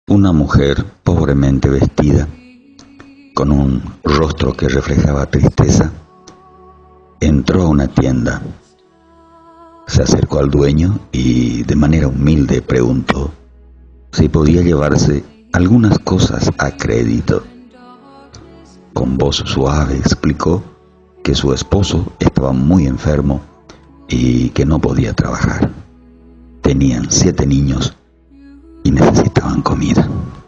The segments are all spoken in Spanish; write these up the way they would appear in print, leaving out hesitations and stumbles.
Una mujer pobremente vestida, con un rostro que reflejaba tristeza, entró a una tienda. Se acercó al dueño y de manera humilde preguntó si podía llevarse algunas cosas a crédito. Con voz suave explicó que su esposo estaba muy enfermo y que no podía trabajar. Tenían 7 niños y necesitaban comida.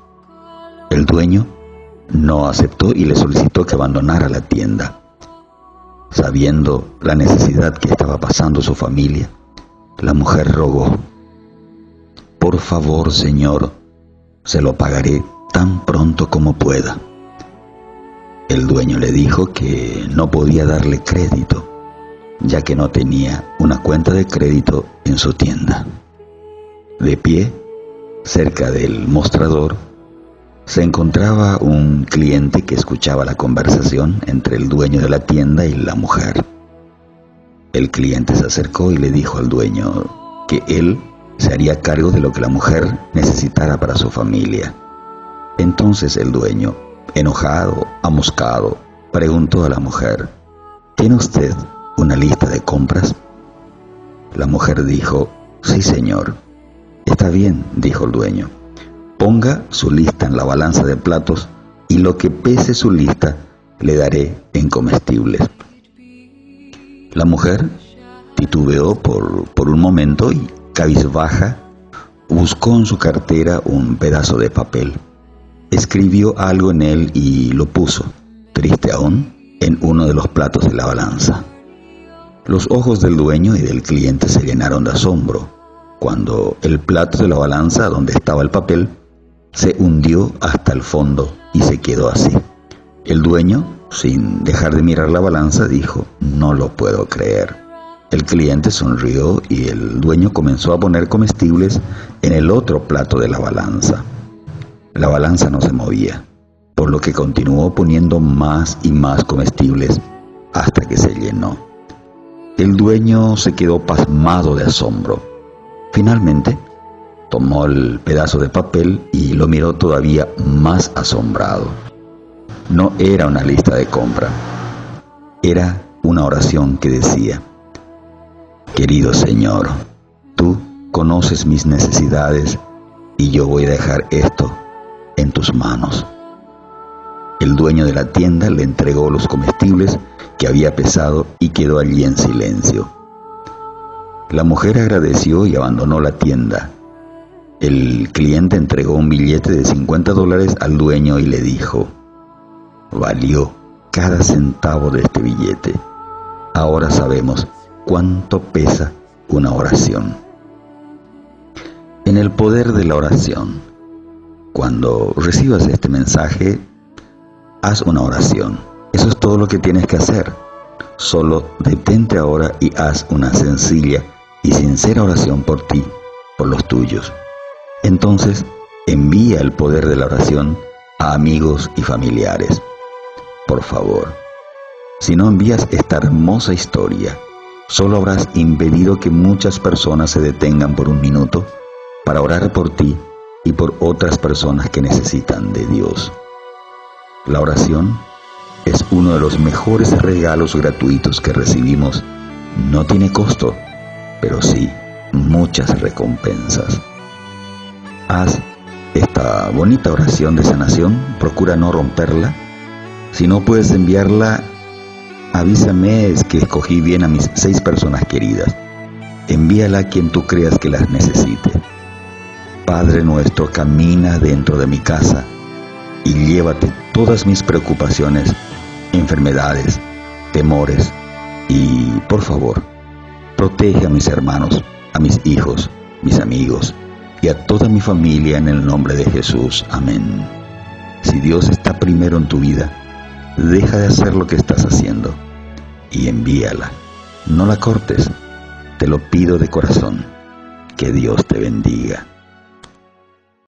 El dueño no aceptó y le solicitó que abandonara la tienda. Sabiendo la necesidad que estaba pasando su familia, la mujer rogó: «Por favor, señor, se lo pagaré tan pronto como pueda». El dueño le dijo que no podía darle crédito, ya que no tenía una cuenta de crédito en su tienda. De pie, cerca del mostrador, se encontraba un cliente que escuchaba la conversación entre el dueño de la tienda y la mujer. El cliente se acercó y le dijo al dueño que él se haría cargo de lo que la mujer necesitara para su familia. Entonces el dueño, enojado, amoscado, preguntó a la mujer: «¿Tiene usted una lista de compras?». La mujer dijo: «Sí, señor». «Está bien», dijo el dueño. «Ponga su lista en la balanza de platos y lo que pese su lista le daré en comestibles». La mujer titubeó por un momento y, cabizbaja, buscó en su cartera un pedazo de papel. Escribió algo en él y lo puso, triste aún, en uno de los platos de la balanza. Los ojos del dueño y del cliente se llenaron de asombro cuando el plato de la balanza donde estaba el papel se hundió hasta el fondo y se quedó así. El dueño, sin dejar de mirar la balanza, dijo: «No lo puedo creer». El cliente sonrió y el dueño comenzó a poner comestibles en el otro plato de la balanza. La balanza no se movía, por lo que continuó poniendo más y más comestibles hasta que se llenó. El dueño se quedó pasmado de asombro. Finalmente, tomó el pedazo de papel y lo miró todavía más asombrado. No era una lista de compra, era una oración que decía: «Querido Señor, tú conoces mis necesidades y yo voy a dejar esto en tus manos». El dueño de la tienda le entregó los comestibles que había pesado y quedó allí en silencio. La mujer agradeció y abandonó la tienda. El cliente entregó un billete de $50 al dueño y le dijo: «Valió cada centavo de este billete. Ahora sabemos cuánto pesa una oración». En el poder de la oración, cuando recibas este mensaje, haz una oración. Eso es todo lo que tienes que hacer. Solo detente ahora y haz una sencilla y sincera oración por ti, por los tuyos. Entonces, envía el poder de la oración a amigos y familiares. Por favor, si no envías esta hermosa historia, solo habrás impedido que muchas personas se detengan por un minuto para orar por ti y por otras personas que necesitan de Dios. La oración es uno de los mejores regalos gratuitos que recibimos. No tiene costo, pero sí muchas recompensas. Haz esta bonita oración de sanación, procura no romperla. Si no puedes enviarla, avísame, es que escogí bien a mis 6 personas queridas. Envíala a quien tú creas que las necesite. Padre nuestro, camina dentro de mi casa y llévate todas mis preocupaciones, enfermedades, temores y, por favor, protege a mis hermanos, a mis hijos, mis amigos y a toda mi familia en el nombre de Jesús. Amén. Si Dios está primero en tu vida, deja de hacer lo que estás haciendo y envíala. No la cortes. Te lo pido de corazón. Que Dios te bendiga.